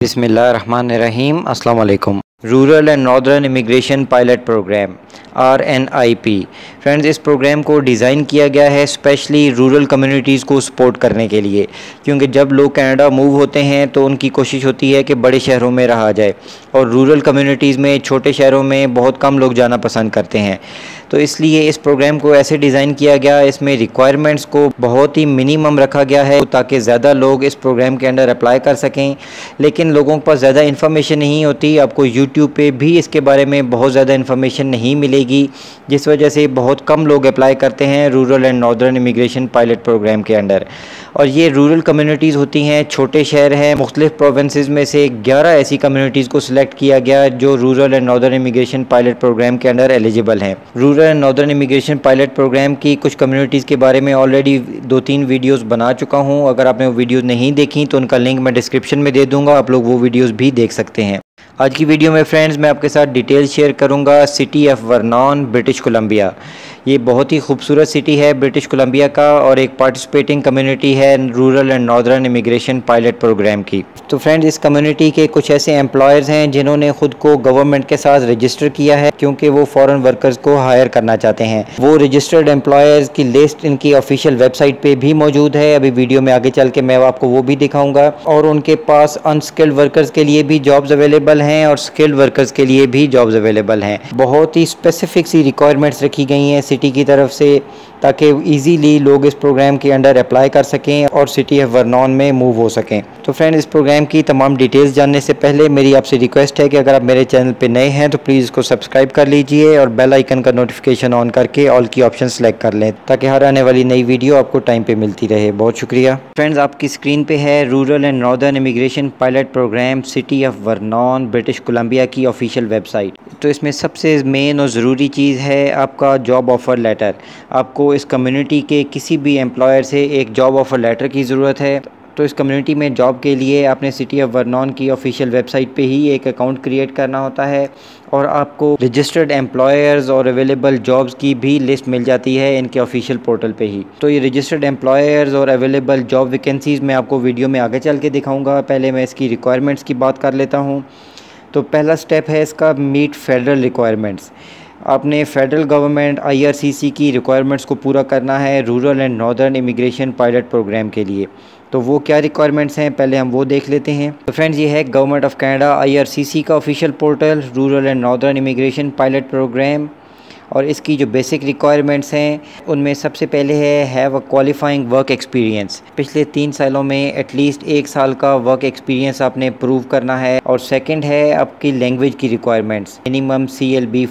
बिस्मिल्लाहिर्रहमानिर्रहीम। अस्सलाम वालेकुम। Rural and northern immigration pilot program RNIP। Friends, इस प्रोग्राम को डिज़ाइन किया गया है स्पेशली रूरल कम्युनिटीज़ को सपोर्ट करने के लिए, क्योंकि जब लोग कनाडा मूव होते हैं तो उनकी कोशिश होती है कि बड़े शहरों में रहा जाए और रूरल कम्युनिटीज़ में, छोटे शहरों में बहुत कम लोग जाना पसंद करते हैं। तो इसलिए इस प्रोग्राम को ऐसे डिज़ाइन किया गया, इसमें रिक्वायरमेंट्स को बहुत ही मिनिमम रखा गया है ताकि ज़्यादा लोग इस प्रोग्राम के अंडर अप्लाई कर सकें। लेकिन लोगों के पास ज़्यादा इन्फॉर्मेशन नहीं होती। आपको यूट्यूब पे भी इसके बारे में बहुत ज़्यादा इन्फॉर्मेशन नहीं मिलेगी, जिस वजह से बहुत कम लोग अप्लाई करते हैं rural and northern immigration pilot program के अंडर। और ये रूरल कम्युनिटीज़ होती हैं, छोटे शहर हैं। मुख्तलिफ प्रोविंसेस में से 11 ऐसी कम्युनिटीज़ को सिलेक्ट किया गया जो rural and northern immigration pilot program के अंडर एलिजिबल हैं। Rural and northern immigration pilot program की कुछ कम्युनिटीज़ के बारे में ऑलरेडी 2-3 वीडियोज़ बना चुका हूँ। अगर आपने वो वीडियोज़ नहीं देखी तो उनका लिंक मैं डिस्क्रिप्शन में दे दूँगा, आप लोग वो वीडियोज़ भी देख सकते हैं। आज की वीडियो में फ्रेंड्स मैं आपके साथ डिटेल शेयर करूंगा city of Vernon, British Columbia. ये बहुत ही खूबसूरत सिटी है ब्रिटिश कोलंबिया का और एक पार्टिसिपेटिंग कम्युनिटी है rural and northern immigration pilot program की। तो फ्रेंड्स, इस कम्युनिटी के कुछ ऐसे एम्प्लॉयर्स हैं जिन्होंने खुद को गवर्नमेंट के साथ रजिस्टर किया है, क्योंकि वो फॉरेन वर्कर्स को हायर करना चाहते हैं। वो रजिस्टर्ड एम्प्लॉयर्स की लिस्ट इनकी ऑफिशियल वेबसाइट पे भी मौजूद है। अभी वीडियो में आगे चल के मैं आपको वो भी दिखाऊंगा। और उनके पास अनस्किल्ड वर्कर्स के लिए भी जॉब्स अवेलेबल हैं और स्किल्ड वर्कर्स के लिए भी जॉब्स अवेलेबल हैं। बहुत ही स्पेसिफिक सी रिक्वायरमेंट्स रखी गई हैं सिटी की तरफ से, ताकि इजीली लोग इस प्रोग्राम के अंडर अप्लाई कर सकें और सिटी ऑफ वर्नॉन में मूव हो सकें। तो फ्रेंड, इस प्रोग्राम की तमाम डिटेल्स जानने से पहले मेरी आपसे रिक्वेस्ट है कि अगर आप मेरे चैनल पे नए हैं तो प्लीज़ इसको सब्सक्राइब कर लीजिए और बेल आइकन का नोटिफिकेशन ऑन करके ऑल की ऑप्शन सेलेक्ट कर लें, ताकि हर आने वाली नई वीडियो आपको टाइम पे मिलती रहे। बहुत शुक्रिया। फ्रेंड्स, आपकी स्क्रीन पे है rural and northern immigration pilot program city of Vernon, British Columbia की ऑफिशियल वेबसाइट। तो इसमें सबसे मेन और ज़रूरी चीज़ है आपका जॉब ऑफ़र लेटर। आपको इस कम्युनिटी के किसी भी एम्प्लॉयर से एक जॉब ऑफ़र लेटर की ज़रूरत है। तो इस कम्युनिटी में जॉब के लिए आपने सिटी ऑफ वर्नॉन की ऑफिशियल वेबसाइट पे ही एक अकाउंट क्रिएट करना होता है और आपको रजिस्टर्ड एम्प्लॉयर्स और अवेलेबल जॉब्स की भी लिस्ट मिल जाती है इनके ऑफिशियल पोर्टल पे ही। तो ये रजिस्टर्ड एम्प्लॉयर्स और अवेलेबल जॉब वैकेंसीज़ मैं आपको वीडियो में आगे चल के दिखाऊँगा। पहले मैं इसकी रिक्वायरमेंट्स की बात कर लेता हूँ। तो पहला स्टेप है इसका मीट फेडरल रिक्वायरमेंट्स। आपने फेडरल गवर्नमेंट IRCC की रिक्वायरमेंट्स को पूरा करना है rural and northern immigration pilot program के लिए। तो वो क्या रिक्वायरमेंट्स हैं, पहले हम वो देख लेते हैं। तो फ्रेंड्स, ये है गवर्नमेंट ऑफ कनाडा IRCC का official portal rural and northern immigration pilot program. और इसकी जो बेसिक रिक्वायरमेंट्स हैं उनमें सबसे पहले है have a qualifying work experience. पिछले 3 सालों में एटलीस्ट 1 साल का वर्क एक्सपीरियंस आपने प्रूव करना है। और सेकंड है आपकी लैंग्वेज की रिक्वायरमेंट्स, मिनिमम CLB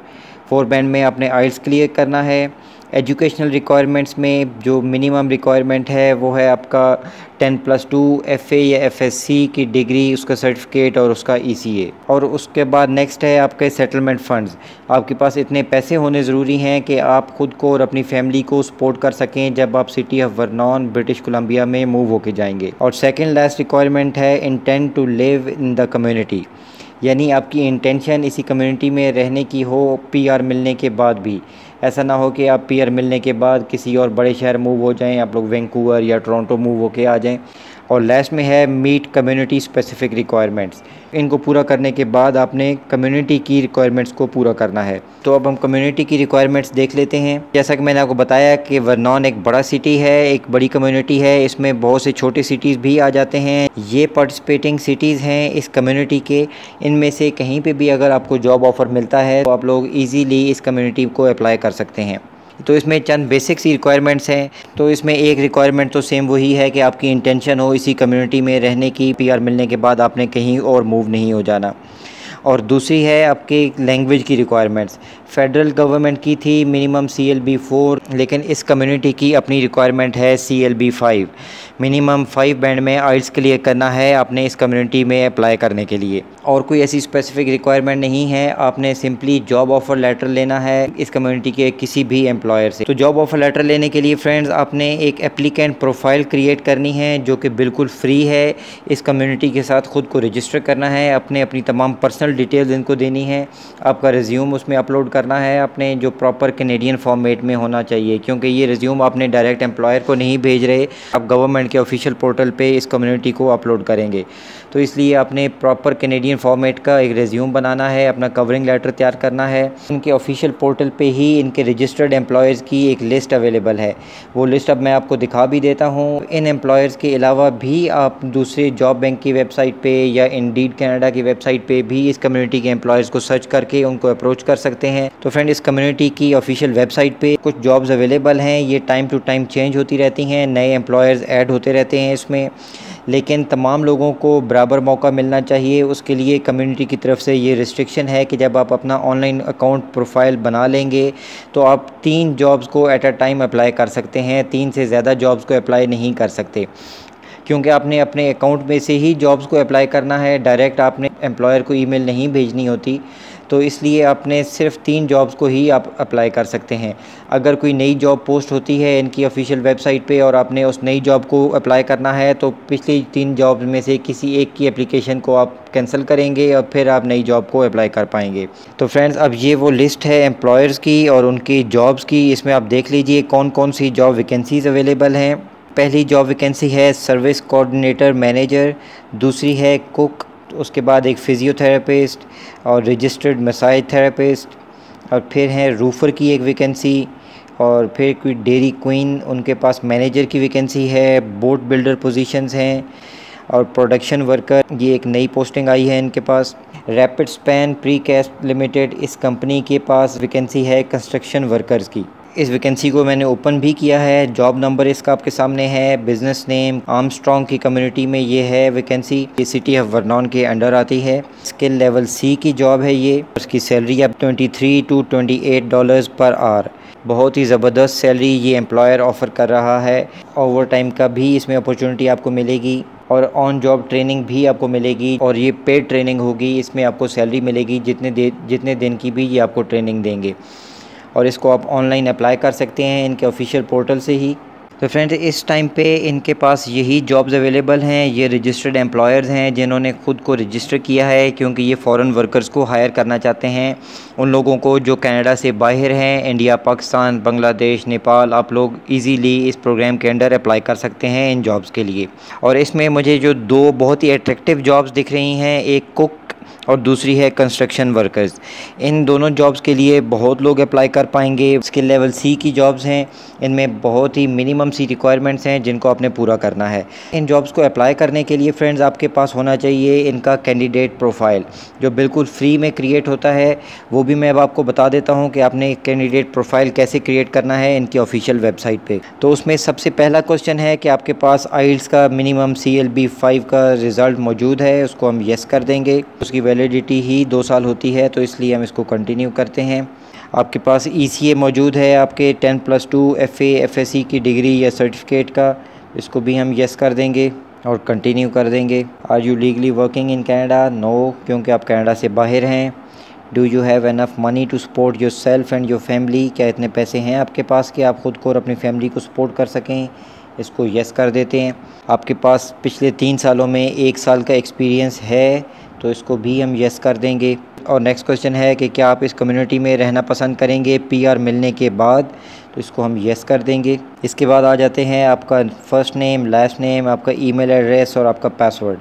4 बैंड में आपने IELTS क्लियर करना है। एजुकेशनल रिक्वायरमेंट्स में जो मिनिमम रिक्वायरमेंट है वो है आपका 10+2 FA या FSC की डिग्री, उसका सर्टिफिकेट और उसका ECA। और उसके बाद नेक्स्ट है आपके सेटलमेंट फ़ंड्स। आपके पास इतने पैसे होने ज़रूरी हैं कि आप ख़ुद को और अपनी फैमिली को सपोर्ट कर सकें जब आप city of Vernon, British Columbia में मूव होके जाएंगे। और सेकेंड लास्ट रिक्वायरमेंट है intent to live in the community, यानी आपकी इंटेंशन इसी कम्युनिटी में रहने की हो PR मिलने के बाद भी। ऐसा ना हो कि आप PR मिलने के बाद किसी और बड़े शहर मूव हो जाएं, आप लोग वैंकूवर या टोरंटो मूव होके आ जाएं। और लास्ट में है मीट कम्युनिटी स्पेसिफिक रिक्वायरमेंट्स। इनको पूरा करने के बाद आपने कम्युनिटी की रिक्वायरमेंट्स को पूरा करना है। तो अब हम कम्युनिटी की रिक्वायरमेंट्स देख लेते हैं। जैसा कि मैंने आपको बताया कि वर्नॉन एक बड़ा सिटी है, एक बड़ी कम्युनिटी है, इसमें बहुत से छोटे सिटीज़ भी आ जाते हैं। ये पार्टिसिपेटिंग सिटीज़ हैं इस कम्युनिटी के। इनमें से कहीं पर भी अगर आपको जॉब ऑफ़र मिलता है तो आप लोग ईज़िली इस कम्युनिटी को अप्लाई कर सकते हैं। तो इसमें चंद बेसिक सी रिक्वायरमेंट्स हैं। तो इसमें एक रिक्वायरमेंट तो सेम वही है कि आपकी इंटेंशन हो इसी कम्युनिटी में रहने की, PR मिलने के बाद आपने कहीं और मूव नहीं हो जाना। और दूसरी है आपके लैंग्वेज की रिक्वायरमेंट्स। फेडरल गवर्नमेंट की थी मिनिमम CLB 4, लेकिन इस कम्युनिटी की अपनी रिक्वायरमेंट है CLB 5। मिनिमम 5 बैंड में IELTS क्लियर करना है आपने इस कम्युनिटी में अप्लाई करने के लिए। और कोई ऐसी स्पेसिफिक रिक्वायरमेंट नहीं है, आपने सिंपली जॉब ऑफ़र लेटर लेना है इस कम्युनिटी के किसी भी एम्प्लॉयर से। तो जॉब ऑफ़र लेटर लेने के लिए फ्रेंड्स आपने एक एप्लीकेंट प्रोफाइल क्रिएट करनी है जो कि बिल्कुल फ्री है। इस कम्युनिटी के साथ ख़ुद को रजिस्टर करना है, अपनी तमाम पर्सनल डिटेल्स इनको देनी है, आपका रिज्यूम उसमें अपलोड करना है अपने, जो प्रॉपर कैनेडियन फॉर्मेट में होना चाहिए, क्योंकि ये रिज्यूम आपने डायरेक्ट एम्प्लॉयर को नहीं भेज रहे, आप गवर्नमेंट के ऑफिशियल पोर्टल पे इस कम्युनिटी को अपलोड करेंगे। तो इसलिए आपने प्रॉपर कैनेडियन फॉर्मेट का एक रिज्यूम बनाना है, अपना कवरिंग लेटर तैयार करना है। इनके ऑफिशियल पोर्टल पे ही इनके रजिस्टर्ड एम्प्लॉयर्स की एक लिस्ट अवेलेबल है, वो लिस्ट अब मैं आपको दिखा भी देता हूँ। इन एम्प्लॉयर्स के अलावा भी आप दूसरे जॉब बैंक की वेबसाइट पे या इंडीड कनाडा की वेबसाइट पे भी इस कम्युनिटी के एम्प्लॉयर्स को सर्च करके उनको अप्रोच कर सकते हैं। तो फ्रेंड, इस कम्युनिटी की ऑफिशियल वेबसाइट पे कुछ जॉब्स अवेलेबल हैं, ये टाइम टू टाइम चेंज होती रहती हैं, नए एम्प्लॉयर्स ऐड होते रहते हैं इसमें, लेकिन तमाम लोगों को बराबर मौका मिलना चाहिए। उसके लिए कम्युनिटी की तरफ से ये रिस्ट्रिक्शन है कि जब आप अपना ऑनलाइन अकाउंट प्रोफाइल बना लेंगे तो आप 3 जॉब्स को एट अ टाइम अप्लाई कर सकते हैं, 3 से ज़्यादा जॉब्स को अप्लाई नहीं कर सकते, क्योंकि आपने अपने अकाउंट में से ही जॉब्स को अप्लाई करना है, डायरेक्ट आपने एम्प्लॉयर को ईमेल नहीं भेजनी होती। तो इसलिए आपने सिर्फ 3 जॉब्स को ही आप अप्लाई कर सकते हैं। अगर कोई नई जॉब पोस्ट होती है इनकी ऑफिशियल वेबसाइट पे और आपने उस नई जॉब को अप्लाई करना है तो पिछली 3 जॉब्स में से किसी एक की एप्लीकेशन को आप कैंसिल करेंगे और फिर आप नई जॉब को अप्लाई कर पाएंगे। तो फ्रेंड्स, अब ये वो लिस्ट है एम्प्लॉयर्स की और उनकी जॉब्स की। इसमें आप देख लीजिए कौन कौन सी जॉब वैकेंसीज़ अवेलेबल हैं। पहली जॉब वैकेंसी है सर्विस कोऑर्डिनेटर मैनेजर, दूसरी है कुक, उसके बाद एक फ़िज़ियोथेरेपिस्ट और रजिस्टर्ड मसाज थेरेपिस्ट, और फिर है रूफ़र की एक वैकेंसी, और फिर कोई डेयरी क्वीन, उनके पास मैनेजर की वैकेंसी है, बोट बिल्डर पोजीशंस हैं, और प्रोडक्शन वर्कर, ये एक नई पोस्टिंग आई है इनके पास। रैपिड स्पैन प्रीकास्ट लिमिटेड, इस कंपनी के पास वैकेंसी है कंस्ट्रक्शन वर्कर्स की। इस वैकेंसी को मैंने ओपन भी किया है, जॉब नंबर इसका आपके सामने है, बिज़नेस नेम आर्मस्ट्रॉन्ग की कम्युनिटी में ये है वैकेंसी, ये सिटी ऑफ वर्नॉन के अंडर आती है। स्किल लेवल सी की जॉब है ये, उसकी सैलरी अब $23 to $28 पर आवर, बहुत ही ज़बरदस्त सैलरी ये एम्प्लॉयर ऑफ़र कर रहा है। ओवर टाइम का भी इसमें अपॉर्चुनिटी आपको मिलेगी और ऑन जॉब ट्रेनिंग भी आपको मिलेगी, और ये पेड ट्रेनिंग होगी, इसमें आपको सैलरी मिलेगी जितने दिन की भी ये आपको ट्रेनिंग देंगे, और इसको आप ऑनलाइन अप्लाई कर सकते हैं इनके ऑफिशियल पोर्टल से ही। तो फ्रेंड्स, इस टाइम पे इनके पास यही जॉब्स अवेलेबल हैं। ये रजिस्टर्ड एम्प्लॉयर्स हैं जिन्होंने ख़ुद को रजिस्टर किया है, क्योंकि ये फ़ॉरेन वर्कर्स को हायर करना चाहते हैं, उन लोगों को जो कनाडा से बाहर हैं, इंडिया, पाकिस्तान, बांग्लादेश, नेपाल। आप लोग इजीली इस प्रोग्राम के अंडर अप्लाई कर सकते हैं इन जॉब्स के लिए। और इसमें मुझे जो 2 बहुत ही अट्रैक्टिव जॉब्स दिख रही हैं, एक कुक और दूसरी है कंस्ट्रक्शन वर्कर्स। इन दोनों जॉब्स के लिए बहुत लोग अप्लाई कर पाएंगे। स्किल लेवल सी की जॉब्स हैं, इनमें बहुत ही मिनिमम सी रिक्वायरमेंट्स हैं जिनको आपने पूरा करना है। इन जॉब्स को अप्लाई करने के लिए फ्रेंड्स आपके पास होना चाहिए इनका कैंडिडेट प्रोफाइल, जो बिल्कुल फ्री में क्रिएट होता है। वो भी मैं अब आपको बता देता हूँ कि आपने कैंडिडेट प्रोफाइल कैसे क्रिएट करना है इनकी ऑफिशियल वेबसाइट पे। तो उसमें सबसे पहला क्वेश्चन है कि आपके पास IELTS का मिनिमम CLB 5 का रिज़ल्ट मौजूद है, उसको हम येस कर देंगे। उसकी वैलिडिटी ही 2 साल होती है, तो इसलिए हम इसको कंटिन्यू करते हैं। आपके पास ECA मौजूद है, आपके 10+2 FA FSC की डिग्री या सर्टिफिकेट का, इसको भी हम येस कर देंगे और कंटिन्यू कर देंगे। Are you legally working in Canada? No, क्योंकि आप कनाडा से बाहर हैं। Do you have enough money to support yourself and your family? क्या इतने पैसे हैं आपके पास कि आप ख़ुद को और अपनी फैमिली को सपोर्ट कर सकें? इसको येस कर देते हैं। आपके पास पिछले 3 सालों में 1 साल का एक्सपीरियंस है, तो इसको भी हम येस कर देंगे। और नेक्स्ट क्वेश्चन है कि क्या आप इस कम्युनिटी में रहना पसंद करेंगे PR मिलने के बाद? तो इसको हम येस कर देंगे। इसके बाद आ जाते हैं आपका फर्स्ट नेम, लास्ट नेम, आपका ईमेल एड्रेस और आपका पासवर्ड,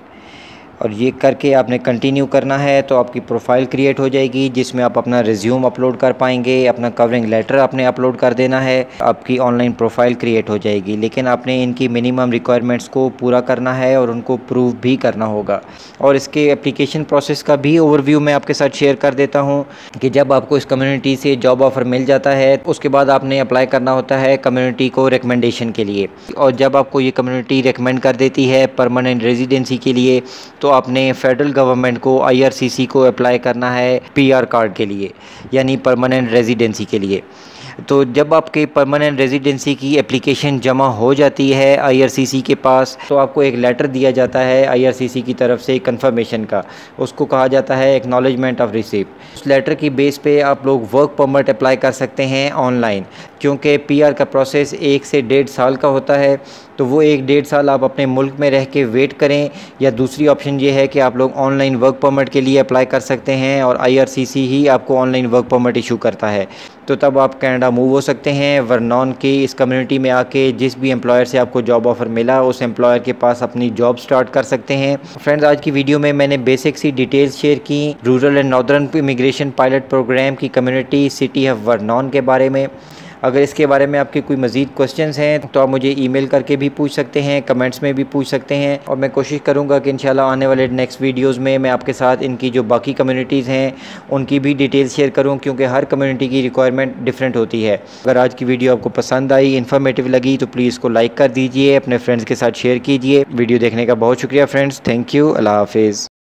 और ये करके आपने कंटिन्यू करना है। तो आपकी प्रोफाइल क्रिएट हो जाएगी जिसमें आप अपना रिज्यूम अपलोड कर पाएंगे, अपना कवरिंग लेटर आपने अपलोड कर देना है, आपकी ऑनलाइन प्रोफाइल क्रिएट हो जाएगी। लेकिन आपने इनकी मिनिमम रिक्वायरमेंट्स को पूरा करना है और उनको प्रूव भी करना होगा। और इसके एप्लीकेशन प्रोसेस का भी ओवरव्यू मैं आपके साथ शेयर कर देता हूँ कि जब आपको इस कम्युनिटी से जॉब ऑफ़र मिल जाता है उसके बाद आपने अप्लाई करना होता है कम्युनिटी को रिकमेंडेशन के लिए, और जब आपको ये कम्युनिटी रिकमेंड कर देती है परमानेंट रेजिडेंसी के लिए, तो आपने फेडरल गवर्नमेंट को IRCC को अप्लाई करना है PR कार्ड के लिए, यानी परमानेंट रेजिडेंसी के लिए। तो जब आपके परमानेंट रेजिडेंसी की एप्लीकेशन जमा हो जाती है IRCC के पास, तो आपको एक लेटर दिया जाता है IRCC की तरफ से कंफर्मेशन का, उसको कहा जाता है एक्नॉलेजमेंट ऑफ रिसिप्ट। उस लेटर की बेस पे आप लोग वर्क परमिट अप्लाई कर सकते हैं ऑनलाइन, क्योंकि PR का प्रोसेस 1 से 1.5 साल का होता है। तो वो 1-1.5 साल आप अपने मुल्क में रह के वेट करें, या दूसरी ऑप्शन ये है कि आप लोग ऑनलाइन वर्क परमिट के लिए अप्लाई कर सकते हैं और IRCC ही आपको ऑनलाइन वर्क परमिट इशू करता है। तो तब आप कनाडा मूव हो सकते हैं। वर्नॉन की इस कम्युनिटी में आके जिस भी एम्प्लॉयर से आपको जॉब ऑफ़र मिला उस एम्प्लॉयर के पास अपनी जॉब स्टार्ट कर सकते हैं। फ्रेंड्स, आज की वीडियो में मैंने बेसिक सी डिटेल्स शेयर की rural and northern immigration pilot program की कम्युनिटी सिटी ऑफ वर्नॉन के बारे में। अगर इसके बारे में आपके कोई मज़ीद क्वेश्चंस हैं तो आप मुझे ईमेल करके भी पूछ सकते हैं, कमेंट्स में भी पूछ सकते हैं, और मैं कोशिश करूंगा कि इंशाल्लाह आने वाले नेक्स्ट वीडियोस में मैं आपके साथ इनकी जो बाकी कम्युनिटीज़ हैं उनकी भी डिटेल्स शेयर करूं, क्योंकि हर कम्युनिटी की रिक्वायरमेंट डिफरेंट होती है। अगर आज की वीडियो आपको पसंद आई, इन्फॉर्मेटिव लगी, तो प्लीज़ इसको लाइक कर दीजिए, अपने फ्रेंड्स के साथ शेयर कीजिए। वीडियो देखने का बहुत शुक्रिया फ्रेंड्स, थैंक यू, अल्लाह हाफिज़।